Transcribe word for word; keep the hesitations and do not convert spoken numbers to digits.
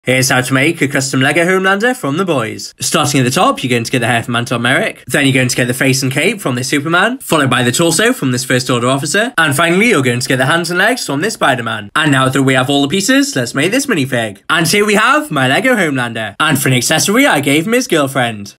Here's how to make a custom LEGO Homelander from the boys. Starting at the top, you're going to get the hair from Anton Merrick. Then you're going to get the face and cape from this Superman, followed by the torso from this First Order officer. And finally, you're going to get the hands and legs from this Spider-Man. And now that we have all the pieces, let's make this minifig. And here we have my LEGO Homelander. And for an accessory, I gave him his girlfriend.